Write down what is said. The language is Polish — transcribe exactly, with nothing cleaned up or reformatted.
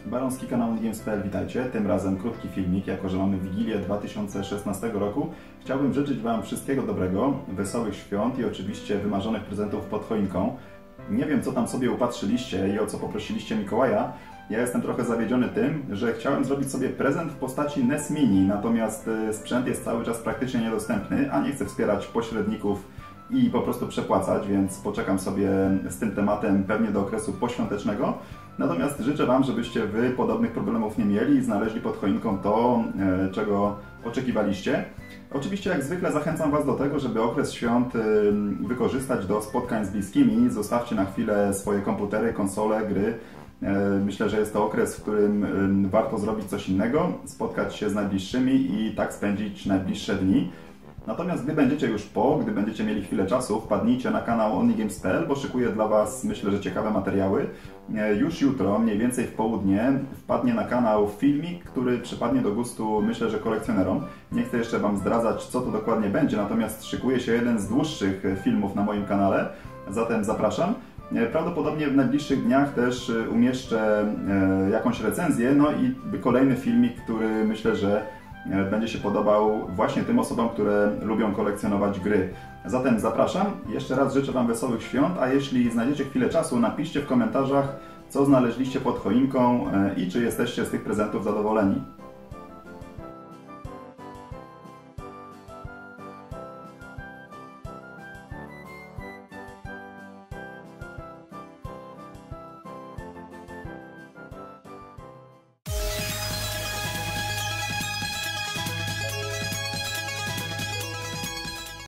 Baronski, kanał Onlygames kropka p l, witajcie. Tym razem krótki filmik, jako że mamy Wigilię dwa tysiące szesnastego roku. Chciałbym życzyć Wam wszystkiego dobrego, wesołych świąt i oczywiście wymarzonych prezentów pod choinką. Nie wiem, co tam sobie upatrzyliście i o co poprosiliście Mikołaja. Ja jestem trochę zawiedziony tym, że chciałem zrobić sobie prezent w postaci N E S Mini, natomiast sprzęt jest cały czas praktycznie niedostępny, a nie chcę wspierać pośredników i po prostu przepłacać, więc poczekam sobie z tym tematem pewnie do okresu poświątecznego. Natomiast życzę Wam, żebyście Wy podobnych problemów nie mieli i znaleźli pod choinką to, czego oczekiwaliście. Oczywiście jak zwykle zachęcam Was do tego, żeby okres świąt wykorzystać do spotkań z bliskimi. Zostawcie na chwilę swoje komputery, konsole, gry. Myślę, że jest to okres, w którym warto zrobić coś innego, spotkać się z najbliższymi i tak spędzić najbliższe dni. Natomiast gdy będziecie już po, gdy będziecie mieli chwilę czasu, wpadnijcie na kanał Onlygames kropka p l, bo szykuję dla Was, myślę, że ciekawe materiały. Już jutro, mniej więcej w południe, wpadnie na kanał filmik, który przypadnie do gustu, myślę, że kolekcjonerom. Nie chcę jeszcze Wam zdradzać, co to dokładnie będzie, natomiast szykuje się jeden z dłuższych filmów na moim kanale, zatem zapraszam. Prawdopodobnie w najbliższych dniach też umieszczę jakąś recenzję, no i kolejny filmik, który myślę, że będzie się podobał właśnie tym osobom, które lubią kolekcjonować gry. Zatem zapraszam. Jeszcze raz życzę Wam wesołych świąt, a jeśli znajdziecie chwilę czasu, napiszcie w komentarzach, co znaleźliście pod choinką i czy jesteście z tych prezentów zadowoleni.